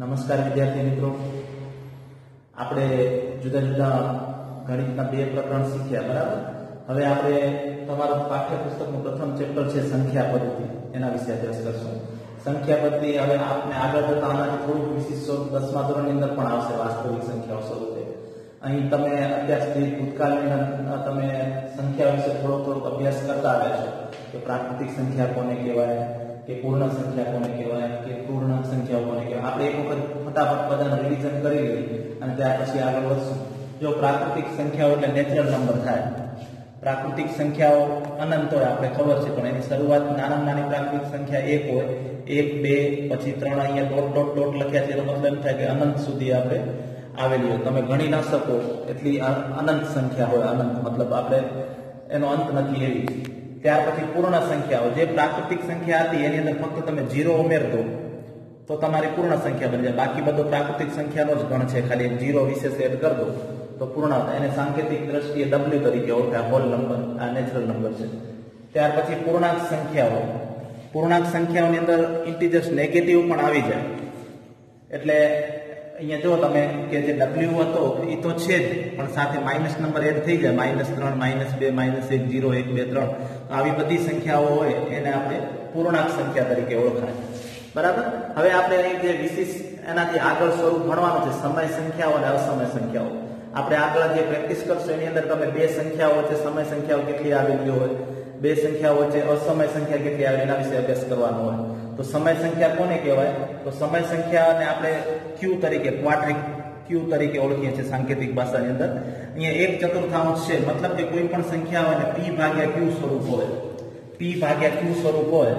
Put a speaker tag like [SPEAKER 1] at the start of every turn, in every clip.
[SPEAKER 1] નમસ્કાર વિદ્યાર્થી મિત્રો, આપણે જુદા જુદા ગણિતના બે પ્રકરણ શીખ્યા, બરાબર. હવે આપણે તમારું પાઠ્યપુસ્તકનું પ્રથમ ચેપ્ટર છે સંખ્યા પદ્ધતિ, એના વિશે અભ્યાસ કરશું. સંખ્યા પદ્ધતિ હવે આપણે આગળ જતા આનાથી થોડુંક વિશિષ્ટ સ્વરૂપ 10મા ધોરણની અંદર પણ આવશે, વાસ્તવિક સંખ્યાઓ સ્વરૂપે. અહીં તમે અત્યાર સુધી ભૂતકાળની તમે સંખ્યા વિશે થોડોક અભ્યાસ કરતા આવ્યા છો કે પ્રાકૃતિક સંખ્યા કોને કહેવાય, કે પૂર્ણ સંખ્યા કોને કહેવાય, કે પૂર્ણ સંખ્યાઓ કોને કહેવાય. આપણે એક વખત ફટાફટ બધાનું રિવિઝન કરી લઈએ અને ત્યાર પછી આગળ વધશું. જો પ્રાકૃતિક સંખ્યાઓ એટલે નેચરલ નંબર થાય. પ્રાકૃતિક સંખ્યાઓ અનંત હોય, આપણે ખબર છે, પણ એની શરૂઆત નાનામાં નાની પ્રાકૃતિક સંખ્યા 1 હોય, 1 2 પછી 3 અહીંયા ડોટ ડોટ ડોટ લખ્યા છે, એનો મતલબ એમ થાય કે અનંત સુધી આપણે આવેલી હોય. તમે ગણી ના શકો એટલી અનંત સંખ્યા હોય. અનંત મતલબ આપણે એનો અંત નથી એવી. ત્યાર પછી પૂર્ણ સંખ્યાઓ, જે પ્રાકૃતિક સંખ્યા હતી એની અંદર ફક્ત તમે 0 ઉમેર દો તો તમારી પૂર્ણ સંખ્યા બની જાય. બાકી બધો પ્રાકૃતિક સંખ્યાનો જ ગણ છે, ખાલી 0 વિશેષ એડ કરી દો તો પૂર્ણ થાય. એને સાંકેતિક દ્રષ્ટિએ W તરીકે ઓળખાય, હોલ નંબર, આ નેચરલ નંબર છે. ત્યાર પછી પૂર્ણાંક સંખ્યાઓ. પૂર્ણાંક સંખ્યાઓની અંદર ઇન્ટીજર્સ નેગેટિવ પણ આવી જાય. એટલે અહીંયા જો તમે કે જે W હતો એ તો છે જ, પણ સાથે માઇનસ નંબર એડ થઈ જાય, -3 -2 -1 0 1 2 3. આવી બધી સંખ્યાઓ હોય એને આપણે પૂર્ણાંક સંખ્યા તરીકે ઓળખાય, બરાબર. હવે આપણે અહીં જે વિશિષ્ટ એનાથી આગળ સ્વરૂપ ભણવાનું છે, સમય સંખ્યાઓ અને અસમય સંખ્યાઓ. આપણે આગળ જે પ્રેક્ટિસ કરશો એની અંદર તમે બે સંખ્યાઓ વચ્ચે સમય સંખ્યાઓ કેટલી આવેલી હોય, બે સંખ્યાઓ વચ્ચે અસમય સંખ્યા કેટલી આવે, એના વિશે અભ્યાસ કરવાનો હોય. તો સમય સંખ્યા કોને કહેવાય? તો સમય સંખ્યાને આપણે Q તરીકે, ક્વાડ્રિક Q તરીકે ઓળખીએ છીએ સાંકેતિક ભાષાની અંદર. અહીંયા 1/4 છે, મતલબ કે કોઈ પણ સંખ્યા હોય ને P/Q સ્વરૂપ હોય, P/Q સ્વરૂપ હોય,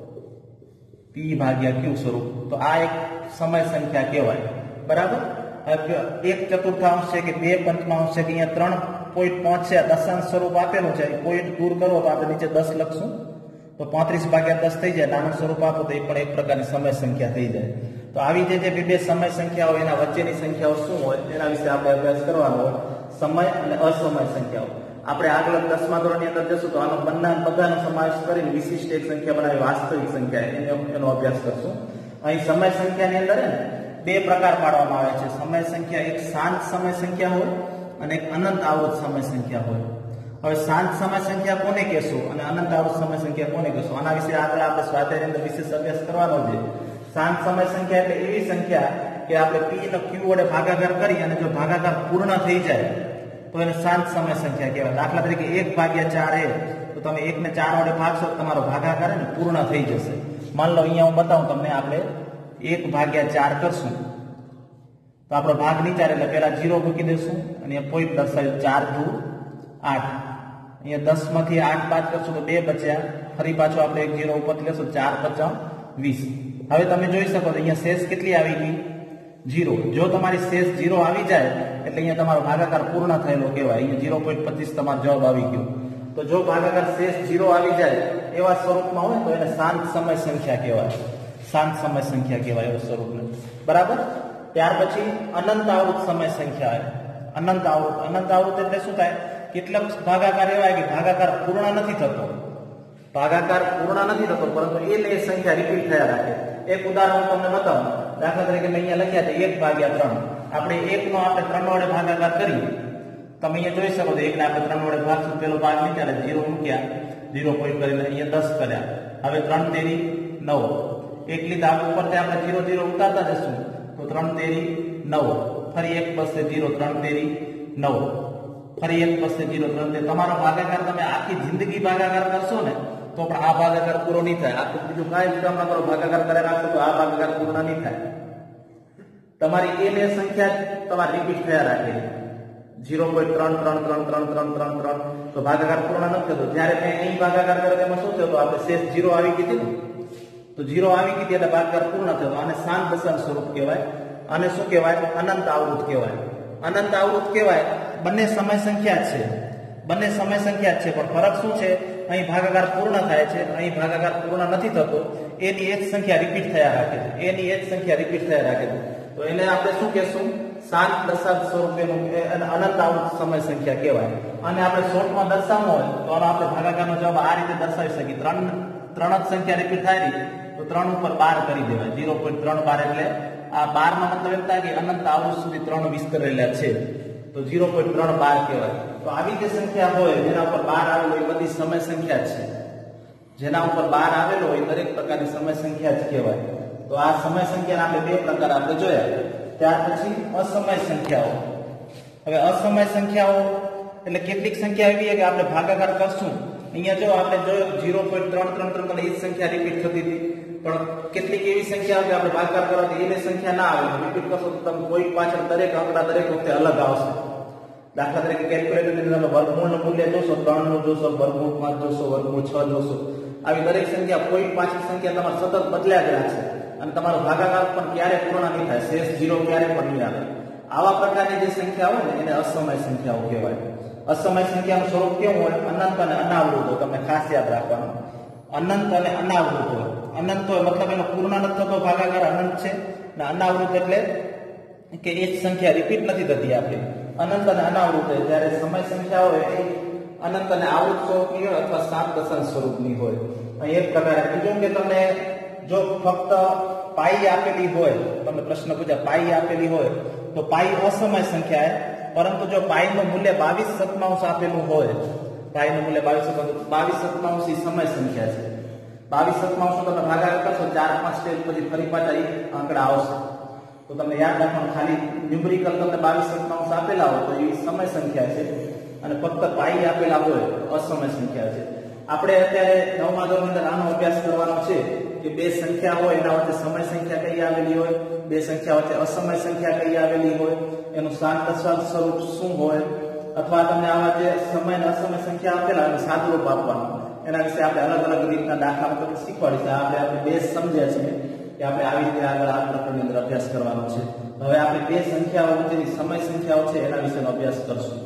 [SPEAKER 1] P/Q સ્વરૂપ, તો આ એક સમય સંખ્યા કહેવાય, બરાબર. 1/4 છે કે 2/5 છે કે અહીંયા 3.5 છે, દશાંશ સ્વરૂપ આપેલું છે, પોઈન્ટ દૂર કરો તો આપણે નીચે 10 લખશું તો 35/10 થઈ જાય. નાનું સ્વરૂપ આપો તો એ પણ એક પ્રકારની સમય સંખ્યા થઈ જાય. તો આવી જે બે સમય સંખ્યાઓ, એના વચ્ચેની સંખ્યાઓ શું હોય એના વિશે આપણે અભ્યાસ કરવાનો હોય, સમય અને અસમય સંખ્યાઓ. આપણે આગળ 10મા ધોરણની અંદર જશું તો આનો બધાનો સમાવેશ કરીને વિશિષ્ટ એક સંખ્યા બનાવી, વાસ્તવિક સંખ્યા, એનો અભ્યાસ કરશું. અહીં સમય સંખ્યાની અંદર બે પ્રકાર પાડવામાં આવે છે. સમય સંખ્યા એક શાંત સમય સંખ્યા હોય અને એક અનંત આવૃત સમય સંખ્યા હોય. હવે શાંત સમય સંખ્યા કોને કહેશું અને અનંત આવૃત સમય સંખ્યા કોને કહેશું, આના વિશે આગળ આપણે સ્વાધ્યાયની અંદર વિશેષ અભ્યાસ કરવાનો છે. શાંત સમય સંખ્યા એટલે એવી સંખ્યા કે આપણે P નો Q વડે ભાગાકાર કરી અને જો ભાગાકાર પૂર્ણ થઈ જાય તો એને શાંત સમય સંખ્યા કહેવાય. દાખલા તરીકે 1/4 તો તમે 1 ને 4 વડે ભાગશો તો તમારો ભાગાકાર ને પૂર્ણ થઈ જશે. માન લો અહીંયા હું બતાવું તમને, આપણે 1/4 કરશું તો આપણો ભાગ નીચે, એટલે પહેલા 0 મૂકી દેશું અને પોઈન્ટ દર્શાવ્યું 4 2 8. અહીંયા 10 માંથી 8 બાદ કરશું તો 2 બચ્યા, ફરી પાછો આપણે 1 0 ઉપર લેશું, 4 5 20. હવે તમે જોઈ શકો છો અહીંયા શેષ કેટલી આવી ગઈ? 0. જો તમારી શેષ 0 આવી જાય એટલે અહીંયા તમારો ભાગાકાર પૂર્ણ થયેલો કહેવાય. અહીંયા 0.25 તમારો જવાબ આવી ગયો. તો જો ભાગાકાર શેષ 0 આવી જાય એવા સ્વરૂપમાં હોય તો એને શાંત સમય સંખ્યા કહેવાય, શાંત સમય સંખ્યા કહેવાય એવા સ્વરૂપને, બરાબર. ત્યાર પછી અનંત આવૃત સમય સંખ્યા. અનંત આવૃત એટલે શું થાય? કેટલાક ભાગાકાર એવા કે ભાગાકાર પૂર્ણ નથી થતો, ભાગાકાર પૂર્ણ નથી થતો, પરંતુ એ સંખ્યા રિપીટ થયા રાખે. એક ઉદાહરણ હું તમને બતાવું. દાખલા તરીકે મેં અહીંયા લખ્યા છે 1/3. આપણે 1 નો આપણે 3 વડે ભાગાકાર કરી, તમે અહીંયા જોઈ શકો છો 1 ને આપણે 3 વડે ભાગશું, પેલો ભાગ નીકળે, 0 મૂક્યા, 0 પોઈન્ટ કરીને અહીંયા 10 કર્યા. હવે 3 તેરી 9. એકલી દાબ ઉપરથી આપણે 0 0 ઉતારતા જશું તો 3 તેરી 9, ફરી 1 બસશે 0, 3 તેરી 9, ફરી 1 બસશે 0, 3 તેરી. તમારો ભાગાકાર તમે આખી જિંદગી ભાગાકાર કરશો ને તો પણ આ ભાગાકાર પૂરો નહીં થાય. આખું બીજું કાંઈ જ કામ ના કરો, ભાગાકાર કરે રાખશો તો આ ભાગાકાર પૂર્ણ નહીં થાય. તમારી એ સંખ્યા તમારે રિપીટ થયા રાખે, 0.3333333, તો ભાગાકાર પૂર્ણ નથી થતો. જ્યારે મેં અહીં ભાગાકાર કર્યો તેમાં શું થયું? આપણે શેષ 0 આવી ગઈ હતી ને, તો 0 આવી ગઈ એટલે ભાગાકાર પૂર્ણ થયો. આને શાંત દશાંશ સ્વરૂપ કહેવાય. અને શું કહેવાય? અનંત આવૃત કહેવાય. અનંત આવૃત કહેવાય. બંને સમય સંખ્યા છે, બંને સમય સંખ્યા છે, પણ ફરક શું છે? અહીં ભાગાકાર પૂર્ણ થાય છે, અહીં ભાગાકાર પૂર્ણ નથી થતો. એની એક સંખ્યા રિપીટ થયા રાખે છે, એની એક સંખ્યા રિપીટ થયા રાખે છે. તો એને આપણે શું કહેશું? શાંત દશાંશ સ્વરૂપેનું અનંત આવૃત સમય સંખ્યા કહેવાય. અને આપણે શોર્ટમાં દર્શાવવું હોય તો આપણે ભાગાકારનો જવાબ આ રીતે દર્શાવી શકીએ. 3 જ સંખ્યા રિપીટ થાય તો 3 ઉપર 12 કરી દેવાય. 0.312 એટલે આ 12 નો મતલબ એમ થાય કે અનંત આવૃત સુધી 3 વિસ્તરેલા છે, તો 0.312 કહેવાય. તો આવી જે સંખ્યા હોય જેના ઉપર 12 આવેલો એ બધી સમય સંખ્યા છે. જેના ઉપર 12 આવેલો હોય દરેક પ્રકારની સમય સંખ્યા જ કહેવાય. તો આ સમય સંખ્યાના આપણે બે પ્રકાર આપણે જોયા. ત્યાર પછી અસમય સંખ્યાઓ. હવે અસમય સંખ્યાઓ એટલે કેટલીક સંખ્યા એવી છે કે આપણે ભાગાકાર કરશું. અહીંયા જો આપણે જોયું 0.333 અને એ જ સંખ્યા રિપીટ થતી હતી, પણ કેટલીક એવી સંખ્યા કે આપણે ભાગાકાર કરવાથી એની સંખ્યા ના આવે, રિપીટ કરશો તો તમે કોઈ પાછળ દરેક આંકડા દરેક વખતે અલગ આવશે. દાખલા તરીકે કેલ્ક્યુલેટરની અંદર તમે વર્ગમૂળનું મૂલ્ય જોશો, 3 નું જોશો, વર્ગમૂળ 5 જોશો, વર્ગમૂળ 6 જોશો. આવી દરેક સંખ્યા કોઈ પાછળ સંખ્યા તમારે સતત બદલ્યા જ રાખશે અને તમારો ભાગાકાર પણ ક્યારેય પૂર્ણ નહીં થાય, શેષ 0 ક્યારેય પણ નહીં આવે. આવા પ્રકારની જે સંખ્યા હોય ને એને અસમય સંખ્યાઓ કહેવાય. અસમય સંખ્યાનું સ્વરૂપ કેવું હોય? અનંત અને અનાવૃત હોય. તમને ખાસ યાદ રાખવાનું, અનંત અને અનાવૃત હોય. અનંત હોય મતલબ એનો પૂર્ણ નથી થતો ભાગાકાર અનંત છે, ને અનાવૃત એટલે કે એ જ સંખ્યા રિપીટ નથી થતી આપણી. અનંત અને અનાવૃત હોય જ્યારે સમય સંખ્યા હોય એ અનંત અને આવૃત સ્વરૂપની હોય અથવા 7 દશાંશ સ્વરૂપની હોય. અહીં એક પ્રકારે બીજું કે તમને જો ફક્ત પાઈ આપેલી હોય, તમને પ્રશ્ન પૂછ્યા પાઈ આપેલી હોય તો પાઈ અસમય સંખ્યા છે, પરંતુ જો પાઈનું મૂલ્ય 22/7 આપેલું હોય, પાઈનું મૂલ્ય 22/7 એ સમય સંખ્યા છે. 22/7 તમે ભાગાકાર કરશો 4-5 સ્ટેજ પછી ફરી પાછા એ આંકડા આવશે. તો તમને યાદ રાખવાનું, ખાલી ન્યુમેરિકલ તમને 22/7 આપેલા હોય તો એ સમય સંખ્યા છે, અને ફક્ત પાઈ આપેલા હોય તો અસમય સંખ્યા છે. આપણે અત્યારે 9મા ધોરણની અંદર આનો અભ્યાસ કરવાનો છે કે બે સંખ્યા હોય એના વચ્ચે સમય સંખ્યા કઈ આવેલી હોય, બે સંખ્યા વચ્ચે અસમય સંખ્યા કઈ આવેલી હોય, એનું 7 દશાંશ સ્વરૂપ શું હોય, અથવા તમને આવા જે સમય અને અસમય સંખ્યા આપેલા અને સાદુરૂપ આપવાનું, એના વિશે આપણે અલગ અલગ રીતના દાખલા તમને શીખવાડીશું. આપણે બેઝ સમજ્યા છીએ કે આપણે આવી રીતે આગળ આ પ્રકરણની અંદર અભ્યાસ કરવાનો છે. હવે આપણે બે સંખ્યાઓ વચ્ચેની સમય સંખ્યાઓ છે એના વિશેનો અભ્યાસ કરશું.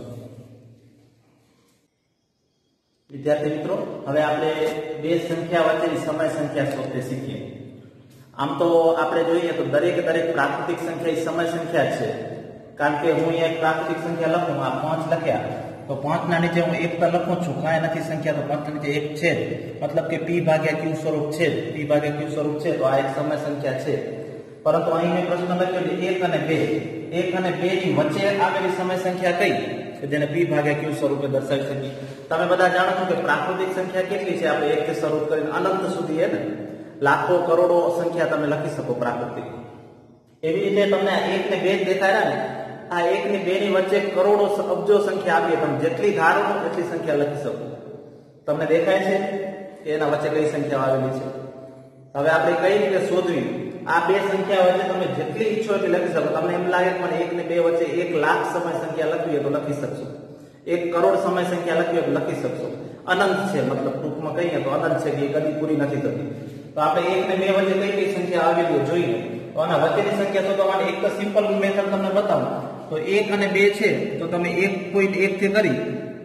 [SPEAKER 1] વિદ્યાર્થી મિત્રો, હવે આપણે બે સંખ્યા વચ્ચેની સમય સંખ્યા શોધતે શીખીએ. આમ તો આપણે જોઈએ તો દરેક પ્રાકૃતિક સંખ્યા એ સમય સંખ્યા છે, કારણ કે હું અહીંયા એક પ્રાકૃતિક સંખ્યા લખું, આ 5 લખ્યા તો 5 ના નીચે હું 1 તો લખું છું, કાંઈ નથી સંખ્યા તો 5 ના નીચે 1 છે, મતલબ કે p/q સ્વરૂપ છે. p/q સ્વરૂપ છે તો આ એક સમય સંખ્યા છે. પરંતુ અહીં મેં પ્રશ્ન લખ્યો છે 1 અને 2. 1 અને 2 ની વચ્ચે આવેલી સમય સંખ્યા કઈ કે જેને p/q સ્વરૂપે દર્શાવી શકીએ? તમે બધા જાણો છો કે પ્રાકૃતિક સંખ્યા કેટલી છે? આપણે 1 થી શરૂ કરીને અનંત સુધી છે ને, લાખો કરોડો સંખ્યા તમે લખી શકો પ્રાકૃતિક. એવી રીતે તમને 1 ને 2 દેખાડ્યા ને, આ 1 ને 2 ની વચ્ચે કરોડો અબજો સંખ્યા આપીએ, તમે જેટલી ધારો એટલી સંખ્યા લખી શકો. તમને દેખાય છે કે એના વચ્ચે કઈ સંખ્યા આવેલી છે? હવે આપણે કઈ રીતે શોધવી? આ બે સંખ્યા વચ્ચે તમે જેટલી ઈચ્છો એટલી લખી શકો. તમને એમ લાગે પણ 1 ને 2 વચ્ચે 1 લાખ સમય સંખ્યા લખવી હોય તો લખી શકશો, 1 કરોડ સમય સંખ્યા લખવી હોય તો લખી શકશો. અનંત છે, મતલબ ટૂંકમાં કહીએ તો અનંત છે કે એ કદી પૂરી નથી થતી. તો આપણે 1 ને 2 વચ્ચે કઈ સંખ્યા આવેલી જોઈએ તો આના વચ્ચેની સંખ્યા શોધવાની એક તો સિમ્પલ મેથડ તમને બતાવું. તો 1 અને 2 છે તો તમે 1.1 થી કરી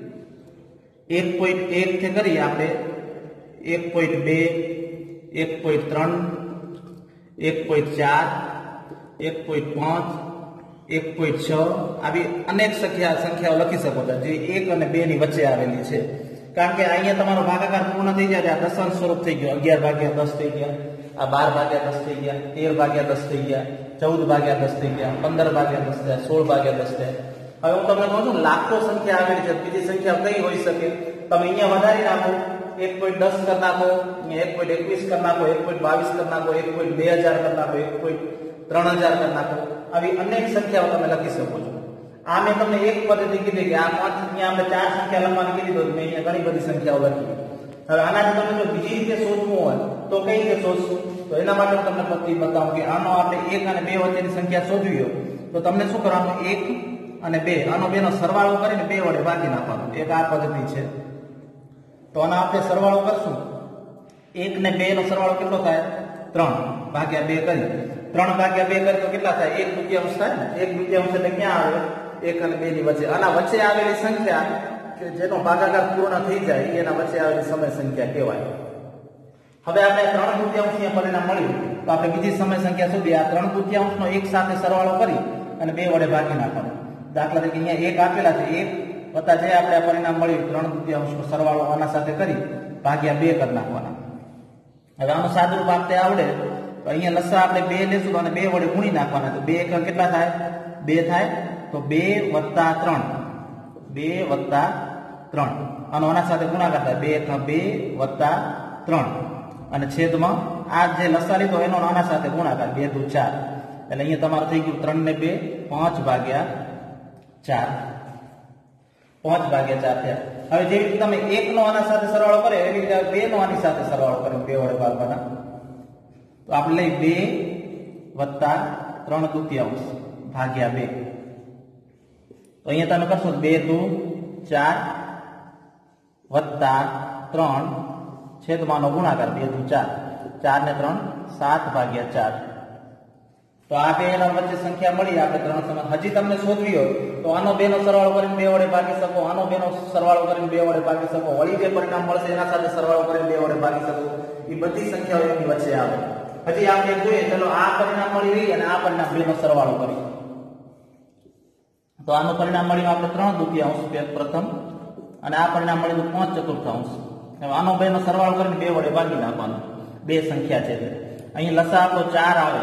[SPEAKER 1] 1.1 થી કરી આપણે 1.2, 1.3, 1.4, 1.5, 1.6 આવી અનેક સંખ્યાઓ લખી શકો છો જે 1 અને 2 ની વચ્ચે આવેલી છે. કારણ કે અહીંયા તમારો ભાગાકાર પૂર્ણ થઈ જાય, આ દશાંશ સ્વરૂપ થઈ ગયો. 11/10 થઈ ગયા, આ 12/10 થઈ ગયા, 13/10 થઈ ગયા, 14/10 થઈ ગયા, 15/10 થયા, 16/10 થયા. હવે હું તમને કહું છું લાખો સંખ્યા આવેલી છે. બીજી સંખ્યા કઈ હોઈ શકે? તમે અહીંયા વધારી નાખો, 1.10 કરી નાખો, 1.21 કરી નાખો, 1.22 કરી નાખો, 1.2000 કરી નાખો, 1.3000 કરી નાખો. આવી અનેક સંખ્યાઓ તમે લખી શકો છો. આ મેં તમને એક પદ્ધતિ કીધી કે આ 5 અહીંયા આપણે 4 સંખ્યા લખવાની કીધી તો મેં અહીંયા ઘણી બધી સંખ્યાઓ લખી. હવે આનાથી તમે જો બીજી રીતે શોધવું હોય તો કઈ રીતે શોધશું? તો એના માટે તમને પદ્ધતિ બતાવું કે આનો આપણે 1 અને 2 વચ્ચેની સંખ્યા શોધવી હોય તો તમને શું કરવાનું? 1 અને 2 આનો બેનો સરવાળો કરીને 2 વડે ભાગી નાખવાનો. એક આ પદ્ધતિ છે. તો આનો આપણે સરવાળો કરશું. 1 ને 2 નો સરવાળો કેટલો થાય? 3/2 કરી. 3/2 કરી તો કેટલા થાય? 1/2 થાય ને. 1/2 એટલે ક્યાં આવે? 1 અને 2 ની વચ્ચે. આના વચ્ચે આવેલી સંખ્યા કે જેનો ભાગાકાર પૂર્ણ થઈ જાય એના વચ્ચે આવેલી સમય સંખ્યા કહેવાય. હવે આપણે 3/2 પરિણામ મળ્યું તો આપણે બીજી સમય સંખ્યા સુધી આ 3/2 નો એક સાથે સરવાળો કરી અને 2 વડે ભાગી નાખવાનો. દાખલા તરીકે અહીંયા 1 આપેલા છે, 1 વત્તા જે આપણે આ પરિણામ મળ્યું 3/2 નો સરવાળો આના સાથે કરી ભાગ્યા 2 કરી નાખવાના. હવે આનું સાદુરૂપ આપતે આવડે તો तो अहींया लसा आपणे 2 लेशुं तो आने 2 वडे गुणी नाखवाना तो 2 एकम કેટલા થાય 2 થાય तो 2 + 3 2 + 3 આનો આના સાથે ગુણાકાર થાય 2 × 2 + 3 અને છેદમાં આ જે લસા લીધો એનો આના સાથે ગુણાકાર 2 × 4 એટલે અહીંયા તમારું થઈ ગયું 3 ને 2 5 ભાગ્યા 4 5 ભાગ્યા 4 થયા હવે જેવી રીતે તમે 1 નો આના સાથે સરવાળો કરે એવી રીતે 2 નો આની સાથે સરવાળો કરો 2 વડે ભાગવાના તો આપણે લઈ 2 + 3 દુત્યાંશ ભાગ્યા 2 તો અહીંયા તમે કરશો 2 × 4 + 3 છેદમાંનો ગુણાકાર 2 × 4 4 ને 3 7 ભાગ્યા 4 तो आ बे एना वच्चे संख्या मळी आपणे त्रण समान हजी तमने शोधवी होय तो आनो बे नो सरवाळो करीने 2 वडे भागी सको आनो बे नो सरवाळो करीने 2 वडे भागी सको वळी जे परिणाम मळशे एना साथे सरवाळो करीने 2 वडे भागी सको ई बधी संख्याओ एनी वच्चे आवे हजी आपणे जोईए चलो आ परिणाम मळी रही अने आ परिणाम बे नो सरवाळो करी तो आनो परिणाम मळ्युं आपणे 3 દુત્યાંશ प्रथम अने आ परिणाम मळ्युं 5 ચતુર્થાંશ હવે આનો બે નો સરવાળો કરીને 2 વડે ભાગી નાખવાનો બે સંખ્યા છે અહીં લસા આપણો 4 આવે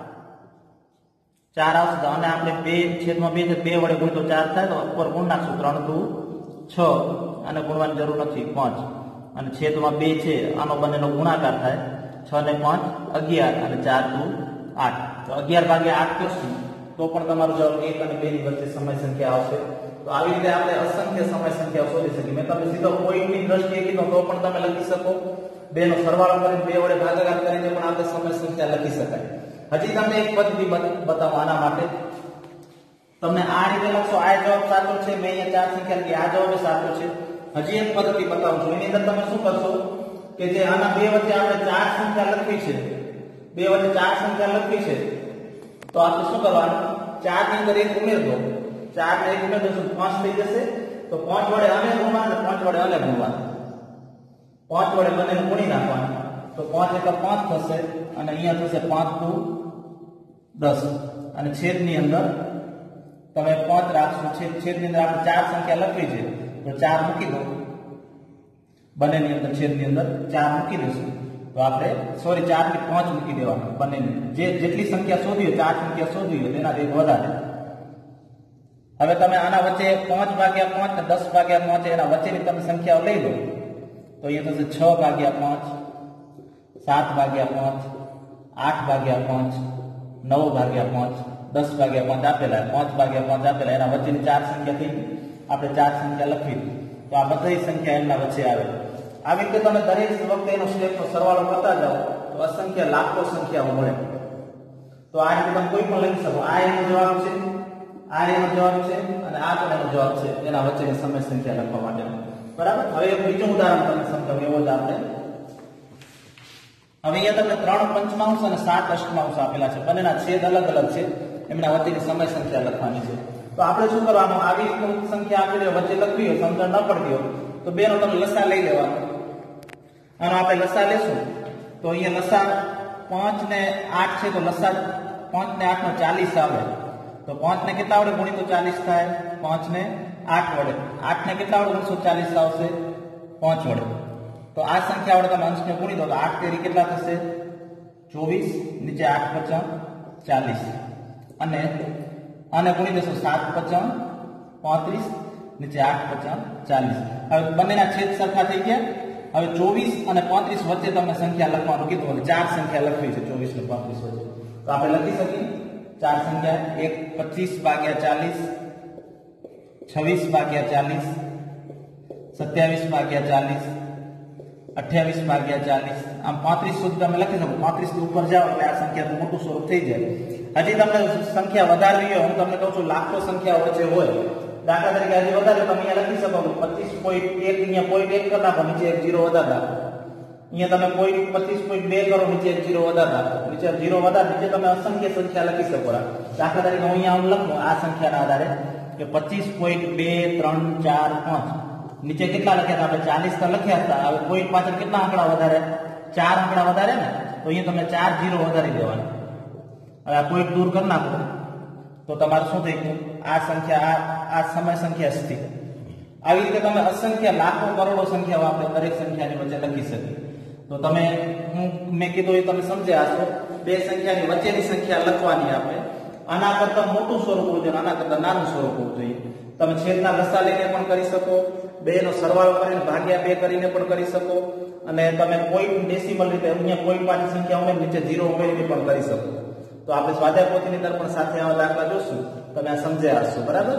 [SPEAKER 1] 4 આવશે તો અને આપણે 2 છેદમાં 2 છે 2 વડે ગુણ્યો તો 4 થાય તો ઉપર ગુણ નાખશું 3 × 2 6 અને ગુણવાની જરૂર નથી 5 અને છેદમાં 2 છે આનો બંનેનો ગુણાકાર થાય 6 ને 5 11 અને 4 × 8 તો 11 ભાગ્યા 8 કરશું તો પણ તમારો જવાબ 1 અને 2 ની વચ્ચે સમય સંખ્યા આવશે તો આવી રીતે આપણે અસંખ્ય સમય સંખ્યાઓ શોધી શકીએ મેં તમને સીધો પોઈન્ટની દ્રષ્ટિએ કીધું તો પણ તમે લખી શકો બે નો સરવાળો કરીને 2 વડે ભાગાકાર કરીને પણ આપણે સમય સંખ્યા લખી શકાય હજી તમને એક પદ્ધતિ બતાવો આના માટે તમને આ રીતે લખશો આ જવાબ સાચો છે મેં અહીંયા 4 સંખ્યા લખી આ જવાબ સાચો છે હજી એક પદ્ધતિ બતાવું છું એની અંદર તમે શું કરશો કે જે આના બે વચ્ચે આપણે 4 સંખ્યા લખવી છે બે વચ્ચે 4 સંખ્યા લખવી છે તો આપણે શું કરવાનું 4 ની અંદર એક ઉમેર દો 4 ને 1 ઉમેર દો 5 થઈ જશે તો 5 વડે આને ગુણવાનું 5 વડે આને ગુણવાનું 5 વડે બંનેને ગુણી નાખવાનું તો 5 × 5 થશે અને અહીંયા થશે 5 × 10 અને છેદની અંદર તમે 5 રાખશો છેદની અંદર આપણે 4 સંખ્યા લખવી છે તો 4 મૂકી દો બંનેની અંદર છેદની અંદર 4 મૂકી દેશું તો આપણે સોરી 4 થી 5 મૂકી દેવાનું બંનેની જેટલી સંખ્યા શોધી હોય 4 સંખ્યા શોધી હોય તેનાથી એક વધારે હવે તમે આના વચ્ચે 5 ભાગ્યા 5 ને 10 ભાગ્યા 5 એના વચ્ચેની તમે સંખ્યાઓ લઈ લો તો અહીંયા થશે 6 ભાગ્યા 5 7 ભાગ્યા 5 8 ભાગ્યા 5 9 ભાગ્યા 5 10 ભાગ્યા 5 આપેલા 5 ભાગ્યા 5 આપેલા એના વચ્ચેની 4 સંખ્યાથી આપણે 4 સંખ્યા લખવી તો આ બધી સંખ્યા એમના વચ્ચે આવે આવી રીતે તમે દરેક વખતે એનો સ્ટેપનો સરવાળો કરતા જાઓ તો અસંખ્ય લાખો સંખ્યાઓ મળે તો આ રીતે તમે કોઈ પણ લખી શકો આ એનો જવાબ છે આ એનો જવાબ છે અને આ પણ એનો જવાબ છે એના વચ્ચેની સમય સંખ્યા લખવા માટે બરાબર હવે એક બીજું ઉદાહરણ તમને સમજાવું એવો જ આપણે હવે અહીંયા તમને 3 પંચમાંશ અને 7 અષ્ટમાંશ આપેલા છે બંનેના છેદ અલગ અલગ છે એમના વચ્ચેની સમય સંખ્યા લખવાની છે તો આપણે શું કરવાનું આવી સંખ્યા આપેલી વચ્ચે લખવી હોય સમજણ ન પડતી હોય તો બેનો તમે લસા લઈ લેવાનો આનો આપણે લસા લેશું તો અહીંયા લસા 5 ને 8 છે તો લસા 5 ને 8 નો 40 આવે તો 5 ને કેટલા વડે ગુણી તો 40 થાય 5 ને 8 વડે 8 ને કેટલા વડે ગુણશો 40 આવશે 5 વડે તો આ સંખ્યા વડે તમે અંશને ગુણી દો તો 8 તેરી કેટલા થશે 24 નીચે 8 પચાસ 40 અને આને ગુણી દેશો 7 પચાસ 35 નીચે 8 પચાસ 40 હવે બંનેના છેદ સરખા થઈ ગયા હવે 24 અને 35 વચ્ચે તમને સંખ્યા લખવાનું કીધું એટલે 4 સંખ્યા લખવી છે 24 ને 35 વચ્ચે તો આપણે લખી શકીએ 4 સંખ્યા 1 25 ભાગ્યા 40 26 ભાગ્યા 40 27 ભાગ્યા 40 28 ભાગ્યા 40 આમ 35 સુધી તમે લખી શકો 35 થી ઉપર જાઓ એટલે આ સંખ્યા તો મોટું સ્વરૂપ થઈ જાય હજી તમને સંખ્યા વધારવી હોય હું તમને કહું છું લાખો સંખ્યા વચ્ચે હોય દાખલા તરીકે હજી વધારે તમે અહીંયા લખી શકો 25.1 અહીંયા .1 કરી નાખો નીચે એક 0 વધારે રાખો અહીંયા તમે 25.2 કરો નીચે એક 0 વધારે રાખો નીચે 0 વધારે નીચે તમે અસંખ્ય સંખ્યા લખી શકો દાખલા તરીકે હું અહીંયા લખું આ સંખ્યાના આધારે કે 25.2 3 4 5 નીચે કેટલા લખ્યા હતા આપણે 40 તો લખ્યા હતા હવે પોઈન્ટ પાછળ કેટલા આંકડા વધારે 4 આંકડા વધારે ને તો અહીંયા તમે 4 0 વધારી દેવાના હવે આ પોઈન્ટ દૂર કરી નાખો તો તમારું શું થઈ ગયું આ સંખ્યા આ સમય સંખ્યા સ્થિર આવી રીતે તમે અસંખ્ય લાખો કરોડો સંખ્યાઓ આપણે દરેક સંખ્યાની વચ્ચે લખી શકીએ તો તમે મેં કીધું એ તમે સમજ્યા હશો બે સંખ્યાની વચ્ચેની સંખ્યા લખવાની આપણે આના કરતા મોટું સ્વરૂપ હોવું જોઈએ, આના કરતા નાનું સ્વરૂપ હોવું જોઈએ. તમે છેદના લસા લઈને પણ કરી શકો, બે નો સરવાળો કરીને ભાગ્યા બે કરીને પણ કરી શકો, અને તમે પોઈન્ટ ડેસિમલ રીતે અહીંયા પોઈન્ટ પાછી સંખ્યા ઉમેરી નીચે 0 ઉમેરીને પણ કરી શકો. તો આપણે સ્વાધ્યાય પોથીની અંદર પણ સાથે આવા દાખલા જોશું, તમે આ સમજ્યા હશો. બરાબર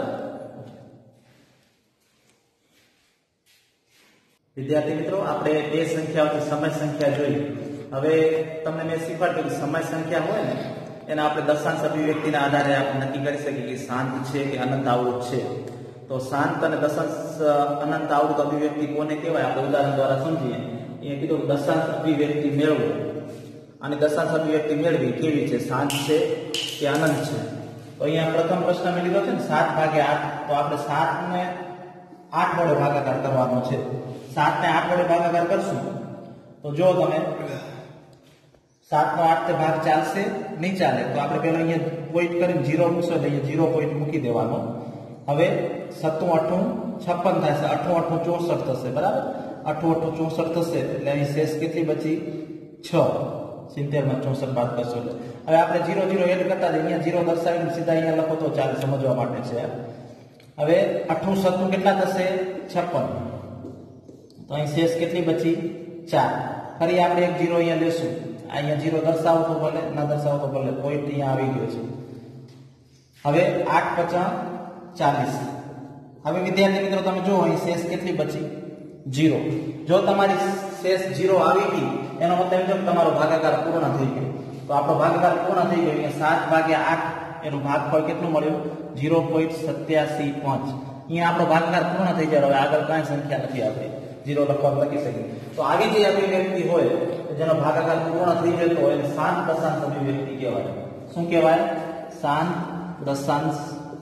[SPEAKER 1] વિદ્યાર્થી મિત્રો, આપણે બે સંખ્યાઓથી સમય સંખ્યા જોઈ. હવે તમને મેં શીખવાડ્યું કે સમય સંખ્યા હોય ને એના આપણે દશાંશ અભિવ્યક્તિના આધારે આપણે નક્કી કરી શકીએ કે શાંત છે કે અનંત આવૃત છે. તો શાંત અને દશાંશ અનંત આવૃત અભિવ્યક્તિ કોને કહેવાય આપણે ઉદાહરણ દ્વારા સમજીએ. એ કીધું દશાંશ અભિવ્યક્તિ મેળવો, અને દશાંશ અભિવ્યક્તિ મેળવી કેવી છે, શાંત છે કે અનંત છે. તો અહીંયા પ્રથમ પ્રશ્ન મેં લીધો છે ને 7/8. તો આપણે 7 ને 8 વડે ભાગાકાર કરવાનો છે. 7 ને 8 વડે ભાગાકાર કરશું તો જો તમે 7 નો 8 થી ભાગ ચાલશે નહીં ચાલે. તો આપણે પહેલા અહીંયા પોઈન્ટ કરીને 0 મૂકશો એટલે અહીંયા 0 પોઈન્ટ મૂકી દેવાનો. હવે 7 8 56 થશે, 8 8 64 થશે. બરાબર 8 8 64 થશે એટલે અહીં શેષ કેટલી બચી 6. 70 માં 64 બાદ કરશો એટલે હવે આપણે 0 0 એડ કરતા જઈએ. અહીંયા 0 દર્શાવીને સીધા અહીંયા લખો તો ચાલે, સમજવા માટે છે. હવે 8 7 કેટલા થશે 56. તો અહીં શેષ કેટલી બચી 4. ફરી આપણે એક 0 અહીંયા લેશું. અહીંયા 0 દર્શાવો તો ભલે, ના દર્શાવો તો ભલે, પોઈન્ટ અહીંયા આવી ગયો છે. હવે 8 50 40. હવે વિદ્યાર્થી મિત્રો તમે જુઓ અહીં શેષ કેટલી બચી 0. જો તમારી શેષ 0 આવી ગઈ એનો મતલબ એમ છે કે તમારો ભાગાકાર પૂર્ણ થઈ ગયો. તો આપણો ભાગાકાર પૂર્ણ થઈ ગયો. અહીંયા 7/8 એનું ભાગફળ કેટલું મળ્યું 0.87 5. અહીંયા આપણો ભાગાકાર પૂર્ણ થઈ જાય. હવે આગળ કાંઈ સંખ્યા નથી આવતી, 0 લખવા લખી શકીએ. તો આવી જે અભિવ્યક્તિ હોય જેનો ભાગાકાર પૂર્ણ થઈ જતો હોય એને શાંત દશાંશ અભિવ્યક્તિ કહેવાય. શું કહેવાય? શાંત દશાંશ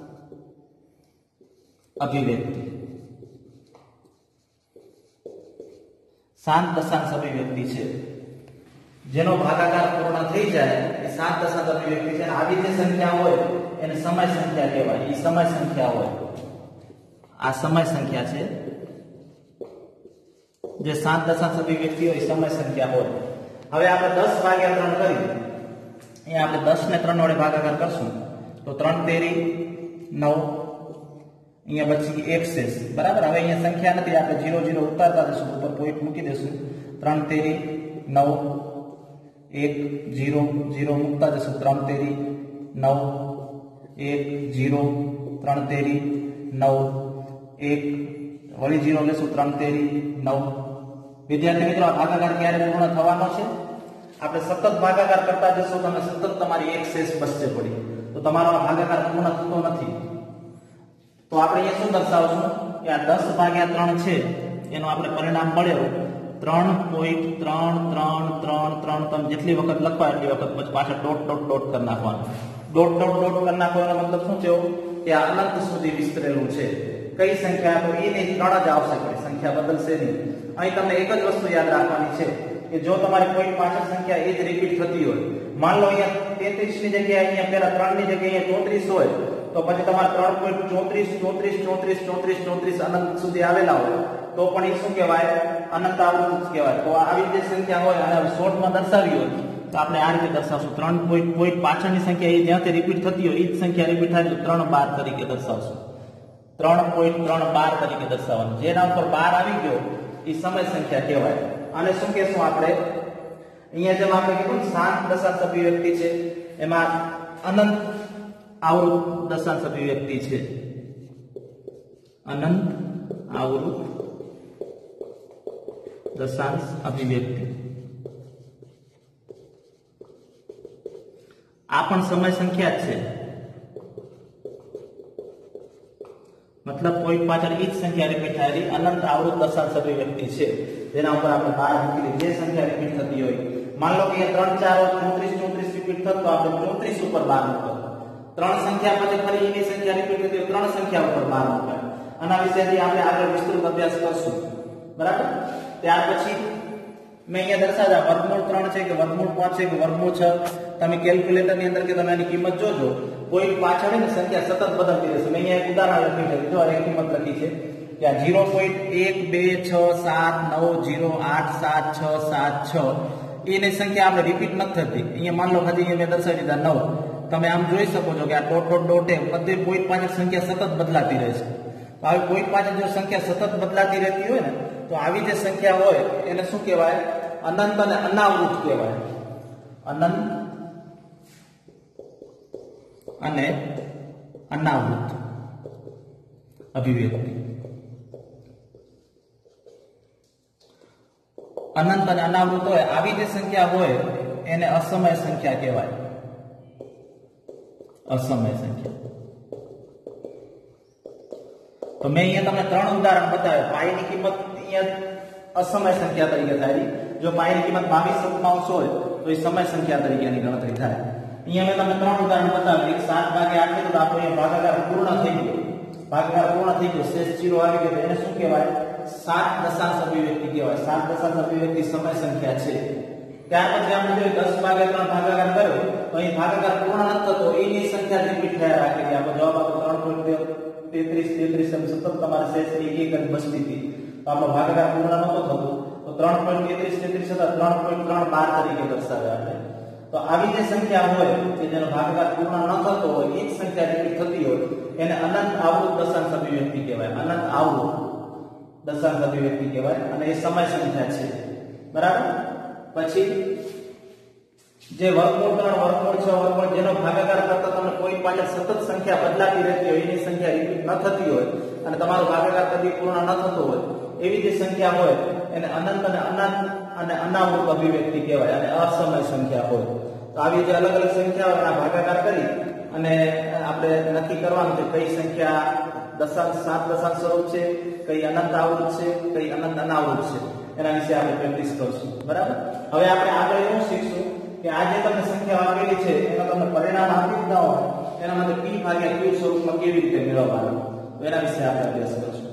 [SPEAKER 1] અભિવ્યક્તિ. શાંત દશાંશ અભિવ્યક્તિ છે જેનો ભાગાકાર પૂર્ણ થઈ જાય એ શાંત દશાંશ અભિવ્યક્તિ છે. આવી જે સંખ્યા હોય એને સમય સંખ્યા કહેવાય. એ સમય સંખ્યા હોય, આ સમય સંખ્યા છે. જે શાંત દશાંશ અભિવ્યક્તિ હોય સમય સંખ્યા હોય. હવે આપણે 10/3 કરી, અહીંયા આપણે 10 ને 3 વડે ભાગાકાર કરશું તો 3 તેરી 9, અહીંયા પછી એક શેષ. બરાબર હવે અહીંયા સંખ્યા નથી, આપણે 0 0 ઉતારતા જશું, ઉપર પોઈન્ટ મૂકી દેશું. 3 તેરી 9, 1 0 0 મૂકતા જશું. 3 તેરી 9, 1 0 3 તેરી 9, 1 વળી 0 લેશું. 3 તેરી 9. વિદ્યાર્થી મિત્રો, આ ભાગાકાર ક્યારે પૂર્ણ થવાનો છે? આપણે સતત ભાગાકાર કરતા જશું, તમે સતત તમારી એક શેષ બચશે પડી, તો તમારો આ ભાગાકાર પૂર્ણ થતો નથી. તો આપણે અહીંયા શું દર્શાવશું કે આ 10/3 છે એનું આપણે પરિણામ મળ્યો 3.3333. તમે જેટલી વખત લખવા એટલી વખત પછી પાછા ડોટ ડોટ ડોટ કરી નાખવાનું. ડોટ ડોટ ડોટ કરી નાખવાનો મતલબ શું થયો કે આ અનંત સુધી વિસ્તરેલું છે. કઈ સંખ્યા? તો એ નહીં, 3 જ આવશે, કોઈ સંખ્યા બદલશે નહીં. અહીં તમને એક જ વસ્તુ યાદ રાખવાની છે કે જો તમારી કોઈ પાછળ સંખ્યા એ જ રિપીટ થતી હોય, માન લો અહીંયા 33 ની જગ્યાએ અહીંયા પહેલા 3 ની જગ્યાએ 34 હોય, તો પછી તમારા 3.34 અનંત સુધી આવેલા હોય તો પણ એ શું કહેવાય? અનંત આવૃત કહેવાય. તો આવી જે સંખ્યા હોય અને શોર્ટમાં દર્શાવી હોય તો આપણે આ રીતે દર્શાવશું. 3 પોઈન્ટ પાછળની સંખ્યા એ જ્યાંથી રિપીટ થતી હોય એ જ સંખ્યા રિપીટ થાય તો 3/12 તરીકે દર્શાવશું. 3.312 તરીકે દર્શાવવાનું. જેના ઉપર 12 આવી ગયો એ સમય સંખ્યા કહેવાય. અને શું કહેશું આપણે? અહીંયા જેમ આપણે કીધું શાંત દશાંશ અભિવ્યક્તિ છે એમાં અનંત આવૃત દશાંશ અભિવ્યક્તિ છે. અનંત આવૃત દશાંશ અભિવ્યક્તિ આ પણ સમય સંખ્યા જ છે. મતલબ કોઈ પાછળ એક સંખ્યા રિપીટ થયેલી અનંત આવૃત દશાંશ અભિવ્યક્તિ છે જેના ઉપર આપણે 12 મૂકી જે સંખ્યા રિપીટ થતી હોય. માન લો કે 3 4 34 રિપીટ થતો તો આપણે 34 ઉપર 12 મૂકો. 3 સંખ્યા પછી ફરી એની સંખ્યા રિપીટ થતી હોય 3 સંખ્યા ઉપર 12 મૂકાય. આના વિશેથી આપણે આગળ વિસ્તૃત અભ્યાસ કરશું. બરાબર? ત્યાર પછી મેં અહીંયા દર્શાવ્યા વર્ગમૂળ 3 છે કે વર્ગમૂળ 5 છે કે વર્ગમૂળ 6. તમે કેલ્ક્યુલેટર ની અંદર કે તમે એની કિંમત જોજો, કોઈ પાછળ ને સંખ્યા સતત બદલતી રહેશે. મેં અહીંયા એક ઉદાહરણ લખ્યું છે, જો આ કિંમત લખી છે કે આ 0.12679087676 એની સંખ્યા આપણે રિપીટ નથી થતી. અહીંયા માન લો હજી મેં દર્શાવી દીધા 9. તમે આમ જોઈ શકો છો કે આ ડોટ ડોટ ડોટ બધી પોઈન્ટ પાછળ સંખ્યા સતત બદલાતી રહે છે. આવી પોઈન્ટ પાછળ જો સંખ્યા સતત બદલાતી રહેતી હોય ને તો આવી જે સંખ્યા હોય એને શું કહેવાય? અનંત અને અનાવૃત કહેવાય. અનંત અને અનાવૃત અભિવ્યક્તિ. અનંત અને અનાવૃત હોય આવી જે સંખ્યા હોય એને અસમય સંખ્યા કહેવાય. અસમય સંખ્યા. તો મેં અહીંયા તમને 3 ઉદાહરણ બતાવ્યા. પાઈની કિંમત અહીંયા અસમય સંખ્યા તરીકે થાય. જો પાઈની કિંમત 22 હોય તો એ સમય સંખ્યા તરીકેની ગણતરી થાય. અહીંયા મેં તમને 3 ઉદાહરણ બતાવ્યા. એક 7/8 તો આપણો અહીંયા ભાગાકાર પૂર્ણ થઈ ગયો. ભાગાકાર પૂર્ણ થઈ ગયો, શેષ 0 આવી ગયો. એને શું કહેવાય? 7 દશાંશ અભિવ્યક્તિ કહેવાય. 7 દશાંશ અભિવ્યક્તિ સમય સંખ્યા છે. ત્યાર પછી આપણે જોઈએ 10/3 ભાગાકાર કર્યો તો અહીં ભાગાકાર પૂર્ણ ન થતો એની સંખ્યા રિપીટ થયા રાખે છે. આપણો જવાબ આપણો 3.33 એમ સતત તમારે શેષ એક એક જ બચતી હતી. તો આપણો ભાગાકાર પૂર્ણ નહોતો થતો તો 3.33 હતા 3.312 તરીકે દર્શાવે આપણે. તો આવી જે સંખ્યા હોય કે જેનો ભાગાકાર પૂર્ણ ન થતો હોય એક સંખ્યા રિપીટ થતી હોય એને અનંત આવૃત દશાંશ અભિવ્યક્તિ કહેવાય. અનંત આવૃત દશાંશ અભિવ્યક્તિ કહેવાય અને એ સમય સંખ્યા છે. બરાબર. પછી જે વર્ગમૂળ 3 વર્ગમૂળ 6 વર્ગમૂળ જેનો ભાગાકાર કરતા તમને કોઈ પાછળ સતત સંખ્યા બદલાતી રહેતી હોય એની સંખ્યા રિપીટ ન થતી હોય અને તમારો ભાગાકાર કદી પૂર્ણ ન થતો હોય એવી જે સંખ્યા હોય એને અનંત અને અનાવૃત અભિવ્યક્તિ કહેવાય અને અસમય સંખ્યા હોય. તો આવી જે અલગ અલગ સંખ્યાઓના ભાગાકાર કરી અને આપણે નક્કી કરવાનું છે કઈ સંખ્યા દશાંશ 7 દશાંશ સ્વરૂપ છે, કઈ અનંત આવૃત છે, કઈ અનંત અનાવૃત છે. એના વિશે આપણે પ્રેક્ટિસ કરશું. બરાબર. હવે આપણે આગળ એવું શીખશું કે આ જે તમને સંખ્યા આપેલી છે એનો તમને પરિણામ આપી જ ન હોય એના માટે p/q સ્વરૂપમાં કેવી રીતે મેળવવાનું એના વિશે આપણે અભ્યાસ કરશું.